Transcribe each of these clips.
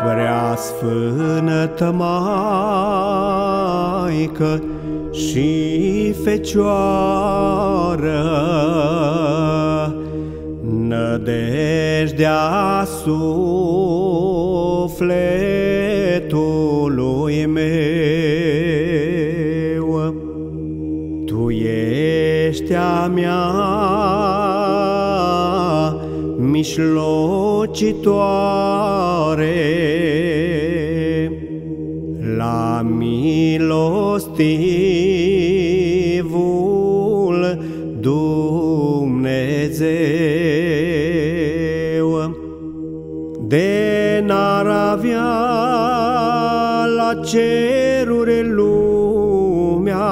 Prea sfântă Maică și Fecioară, nădejdea sufletului meu, Tu ești a mea mijlocitoare la milostivul Dumnezeu. De n-ar avea la ceruri lumea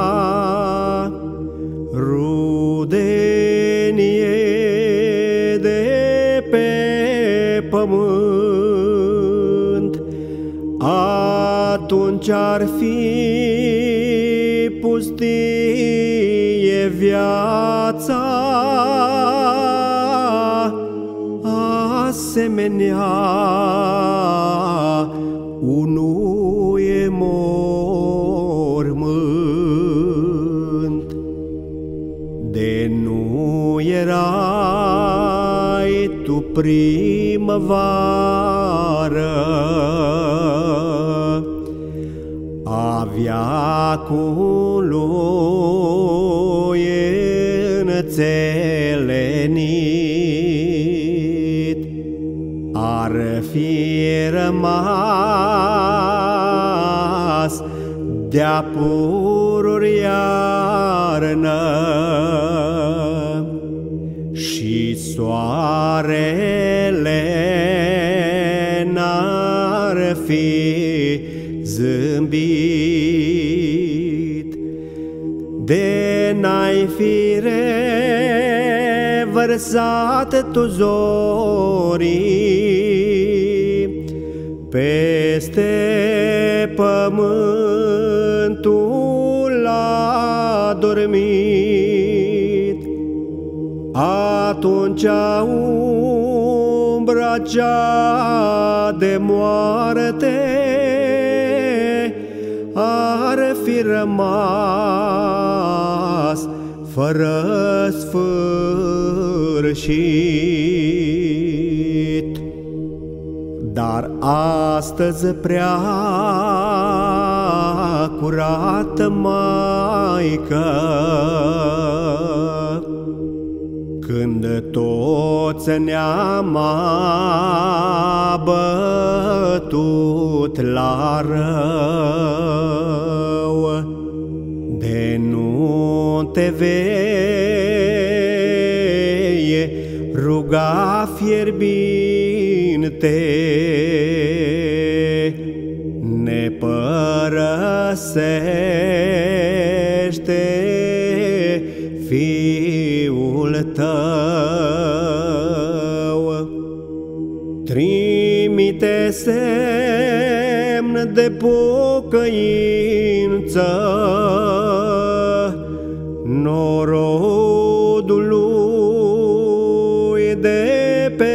rudenie de pe pământ, atunci ar fi pustie viața, asemenea unui mormânt. De nu erai Tu primăvară a veacului înțelenit, ar fi rămas de-a pururi iarnă și soarele n-ar fi zâmbit. De n-ai fi revărsat Tu zorii peste pământul adormit, atunci umbra cea de moarte ar fi rămas fără sfârșit. Dar astăzi, prea curată Maică, când toți ne-am abătut la rău, de nu Te vei ruga fierbinte, ne părăsește Fiul Tău. Trimite semn de pocăință norodului de pe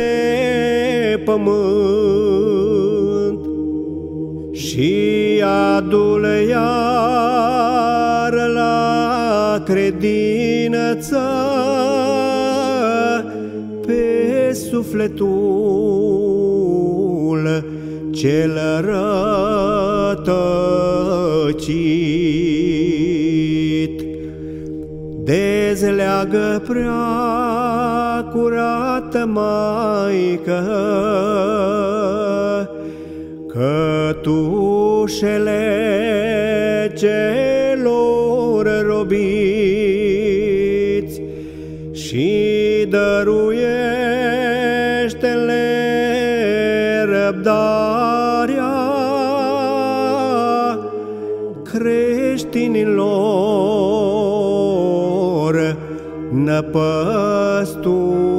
pământ și adu-l iar la credință pe sufletul cel rătăcit. Dezleagă, prea curată Maică, cătușele celor robiți și dăruiește-le răbdarea creștinilor năpăsturi.